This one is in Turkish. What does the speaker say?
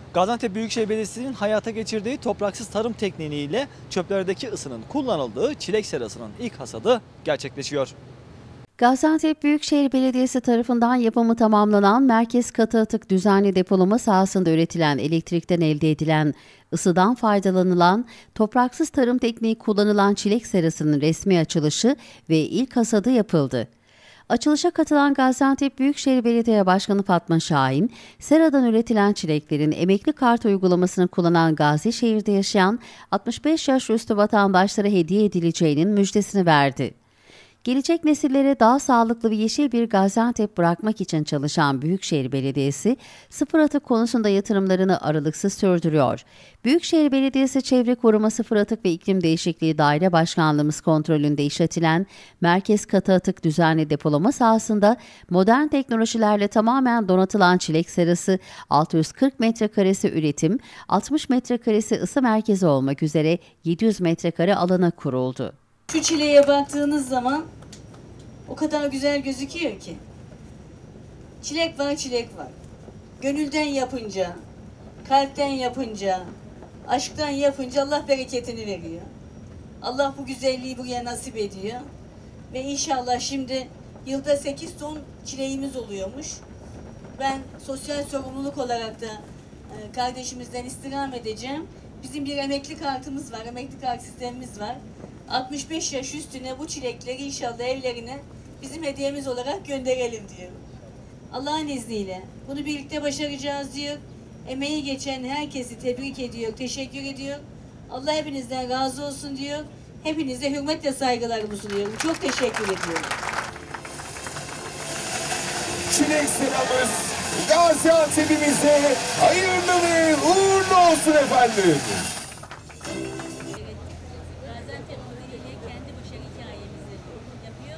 Gaziantep Büyükşehir Belediyesi'nin hayata geçirdiği topraksız tarım tekniğiyle çöplerdeki ısının kullanıldığı çilek serasının ilk hasadı gerçekleşiyor. Gaziantep Büyükşehir Belediyesi tarafından yapımı tamamlanan merkez katı atık düzenli depolama sahasında üretilen elektrikten elde edilen ısıdan faydalanılan topraksız tarım tekniği kullanılan çilek serasının resmi açılışı ve ilk hasadı yapıldı. Açılışa katılan Gaziantep Büyükşehir Belediye Başkanı Fatma Şahin, seradan üretilen çileklerin emekli kart uygulamasını kullanan Gazişehir'de yaşayan 65 yaş üstü vatandaşlara hediye edileceğinin müjdesini verdi. Gelecek nesillere daha sağlıklı ve yeşil bir Gaziantep bırakmak için çalışan Büyükşehir Belediyesi, sıfır atık konusunda yatırımlarını aralıksız sürdürüyor. Büyükşehir Belediyesi Çevre Koruma Sıfır Atık ve İklim Değişikliği Daire Başkanlığımız kontrolünde işletilen merkez katı atık düzenli depolama sahasında modern teknolojilerle tamamen donatılan çilek serası, 640 metrekaresi üretim, 60 metrekaresi ısı merkezi olmak üzere 700 metrekare alana kuruldu. Şu çileğe baktığınız zaman o kadar güzel gözüküyor ki. Çilek var, çilek var. Gönülden yapınca, kalpten yapınca, aşktan yapınca Allah bereketini veriyor. Allah bu güzelliği buraya nasip ediyor. Ve inşallah şimdi yılda 8 ton çileğimiz oluyormuş. Ben sosyal sorumluluk olarak da kardeşimizden istirham edeceğim. Bizim bir emekli kartımız var, emekli kart sistemimiz var. 65 yaş üstüne bu çilekleri inşallah evlerine bizim hediyemiz olarak gönderelim diyor. Allah'ın izniyle bunu birlikte başaracağız diyor. Emeği geçen herkesi tebrik ediyor, teşekkür ediyor. Allah hepinizden razı olsun diyor. Hepinize hürmet ve saygılarımı sunuyorum. Çok teşekkür ediyorum. Çilek seramız Gaziantep'imize hayırlı ve uğurlu olsun efendim.